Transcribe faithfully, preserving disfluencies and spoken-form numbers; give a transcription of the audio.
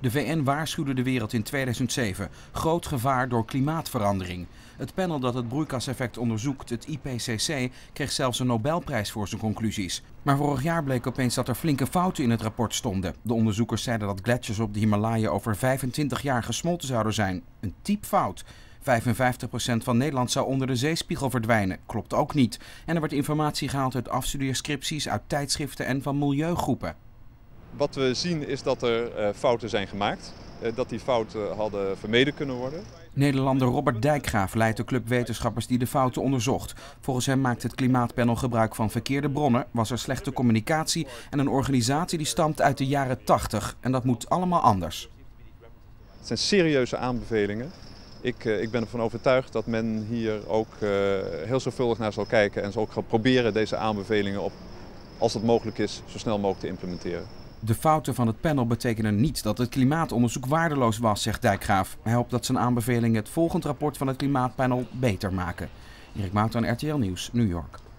De V N waarschuwde de wereld in tweeduizend zeven. Groot gevaar door klimaatverandering. Het panel dat het broeikaseffect onderzoekt, het I P C C, kreeg zelfs een Nobelprijs voor zijn conclusies. Maar vorig jaar bleek opeens dat er flinke fouten in het rapport stonden. De onderzoekers zeiden dat gletsjers op de Himalaya over vijfentwintig jaar gesmolten zouden zijn. Een typfout. vijfenvijftig procent van Nederland zou onder de zeespiegel verdwijnen. Klopt ook niet. En er werd informatie gehaald uit afstudeerscripties, uit tijdschriften en van milieugroepen. Wat we zien is dat er uh, fouten zijn gemaakt. Uh, dat die fouten hadden vermeden kunnen worden. Nederlander Robert Dijkgraaf leidt de club wetenschappers die de fouten onderzocht. Volgens hem maakt het klimaatpanel gebruik van verkeerde bronnen, was er slechte communicatie en een organisatie die stamt uit de jaren tachtig. En dat moet allemaal anders. Het zijn serieuze aanbevelingen. Ik, uh, ik ben ervan overtuigd dat men hier ook uh, heel zorgvuldig naar zal kijken en zal ook gaan proberen deze aanbevelingen op, als het mogelijk is, zo snel mogelijk te implementeren. De fouten van het panel betekenen niet dat het klimaatonderzoek waardeloos was, zegt Dijkgraaf. Hij hoopt dat zijn aanbevelingen het volgende rapport van het klimaatpanel beter maken. Erik Mouton, R T L Nieuws, New York.